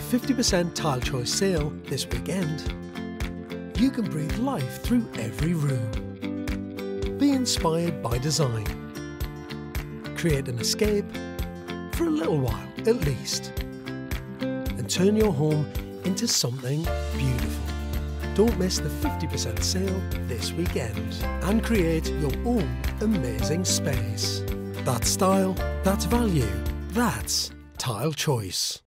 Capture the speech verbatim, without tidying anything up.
fifty percent Tile Choice sale this weekend, you can breathe life through every room. Be inspired by design. Create an escape, for a little while at least, and turn your home into something beautiful. Don't miss the fifty percent sale this weekend and create your own amazing space. That's style, that's value, that's Tile Choice.